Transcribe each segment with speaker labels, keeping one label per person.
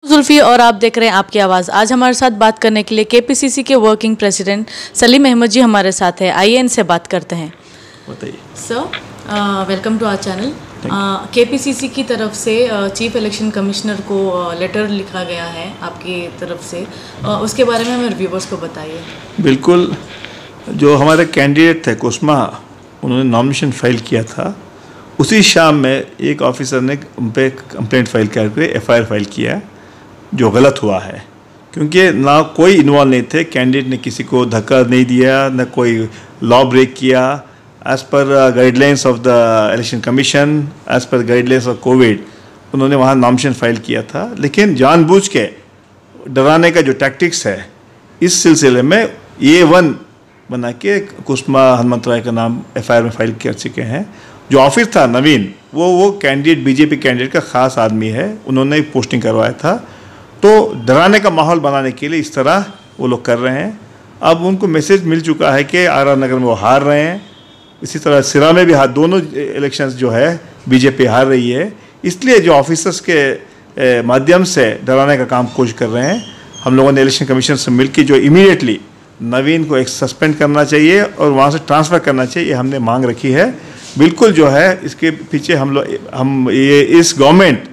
Speaker 1: जुल्फी और आप देख रहे हैं आपकी आवाज़। आज हमारे साथ बात करने के लिए केपीसीसी के वर्किंग प्रेसिडेंट सलीम अहमद जी हमारे साथ है। आइए इनसे बात करते हैं।
Speaker 2: बताइए
Speaker 1: sir, welcome to our channel. KPCC की तरफ से चीफ इलेक्शन कमिश्नर को लेटर लिखा गया है आपकी तरफ से, उसके बारे में हमें रिव्यूअर्स को बताइए।
Speaker 2: बिल्कुल, जो हमारे कैंडिडेट थे कुस्मा, उन्होंने नॉमिनेशन फाइल किया था। उसी शाम में एक ऑफिसर ने उन पर कंप्लेंट फाइल करके एफआईआर फाइल किया, जो गलत हुआ है, क्योंकि ना कोई इन्वॉल्व नहीं थे। कैंडिडेट ने किसी को धक्का नहीं दिया, न कोई लॉ ब्रेक किया। As per guidelines of the election commission, as per guidelines of COVID, उन्होंने वहाँ नॉमिनेशन फाइल किया था। लेकिन जानबूझ के डराने का जो टैक्टिक्स है, इस सिलसिले में A1 बना के कुस्मा हनुमंत राय का नाम एफआईआर में फाइल कर चुके हैं। जो ऑफिस था नवीन, वो कैंडिडेट बीजेपी कैंडिडेट का ख़ास आदमी है, उन्होंने पोस्टिंग करवाया था। तो डराने का माहौल बनाने के लिए इस तरह वो लोग कर रहे हैं। अब उनको मैसेज मिल चुका है कि आर नगर में वो हार रहे हैं, इसी तरह सिरा में भी दोनों इलेक्शंस जो है बीजेपी हार रही है। इसलिए जो ऑफिसर्स के माध्यम से डराने का काम कोशिश कर रहे हैं। हम लोगों ने इलेक्शन कमीशन से मिलकर जो इमीडिएटली नवीन को एक सस्पेंड करना चाहिए और वहाँ से ट्रांसफ़र करना चाहिए, ये हमने मांग रखी है। बिल्कुल जो है इसके पीछे हम ये इस गवर्नमेंट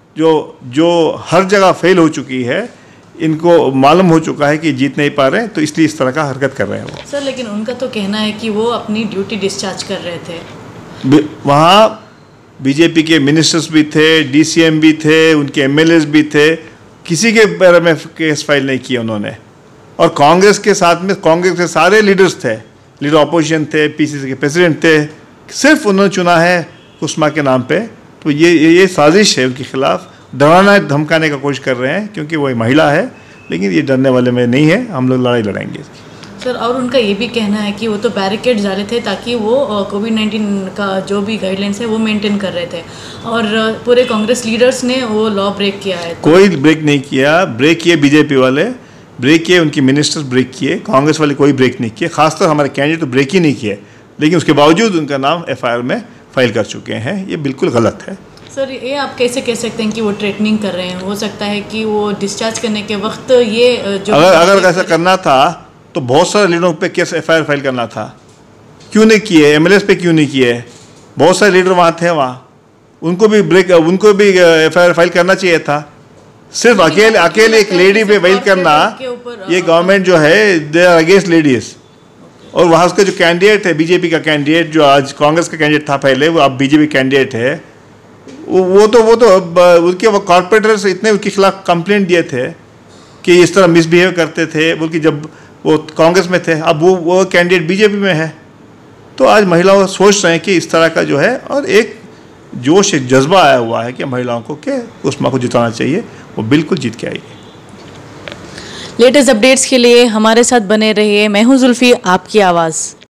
Speaker 2: जो हर जगह फेल हो चुकी है, इनको मालूम हो चुका है कि जीत नहीं पा रहे हैं, तो इसलिए इस तरह का हरकत कर रहे हैं वो।
Speaker 1: सर, लेकिन उनका तो कहना है कि वो अपनी ड्यूटी डिस्चार्ज कर रहे थे।
Speaker 2: वहाँ बीजेपी के मिनिस्टर्स भी थे, DCM भी थे, उनके MLAs भी थे, किसी के बारे में केस फाइल नहीं किया उन्होंने। और कांग्रेस के साथ में कांग्रेस के सारे लीडर्स थे, लीडर अपोजिशन थे, PCC के प्रेसिडेंट थे, सिर्फ उन्होंने चुना है कुस्मा के नाम पे। तो ये साजिश है उनके खिलाफ, डराना धमकाने का कोशिश कर रहे हैं, क्योंकि वो महिला है। लेकिन ये डरने वाले में नहीं है, हम लोग लड़ाई लड़ेंगे।
Speaker 1: सर, और उनका ये भी कहना है कि वो तो बैरिकेड डाले थे ताकि वो कोविड-19 का जो भी गाइडलाइंस है वो मेंटेन कर रहे थे, और पूरे कांग्रेस लीडर्स ने वो लॉ ब्रेक किया है।
Speaker 2: कोई ब्रेक नहीं किया, ब्रेक किए बीजेपी वाले, ब्रेक किए उनके मिनिस्टर्स ब्रेक किए, कांग्रेस वाले कोई ब्रेक नहीं किए। खासतौर हमारे कैंडिडेट तो ब्रेक ही नहीं किए, लेकिन उसके बावजूद उनका नाम एफआईआर में फाइल कर चुके हैं। ये बिल्कुल गलत है।
Speaker 1: सर, ये आप कैसे कह सकते हैं कि वो थ्रेटनिंग कर रहे हैं? हो सकता है कि वो डिस्चार्ज करने के वक्त ये जो
Speaker 2: अगर ऐसा करना था तो बहुत सारे लीडरों पे केस एफआईआर फाइल करना था। क्यों नहीं किए? MLAs पे क्यों नहीं किए? बहुत सारे लीडर वहाँ थे, उनको भी एफआईआर फाइल करना चाहिए था। सिर्फ अकेले एक लेडी पे फाइल करना, ये गवर्नमेंट जो है दे आर अगेंस्ट लेडीज। और वहाँ उसका जो कैंडिडेट है, बीजेपी का कैंडिडेट, जो आज कांग्रेस का कैंडिडेट था पहले, वो अब बीजेपी कैंडिडेट है, वो तो उनके वो कॉर्पोरेटर्स इतने उसके खिलाफ कंप्लेंट दिए थे कि इस तरह मिसबिहेव करते थे, बल्कि जब वो कांग्रेस में थे। अब वो कैंडिडेट बीजेपी में है। तो आज महिलाओं सोच रहे हैं कि इस तरह का जो है, और एक जोश, एक जज्बा आया हुआ है कि महिलाओं को के कुस्मा को जिताना चाहिए, वो बिल्कुल जीत के आएगी।
Speaker 1: लेटेस्ट अपडेट्स के लिए हमारे साथ बने रहिए। मैं हूं जुल्फी, आपकी आवाज़।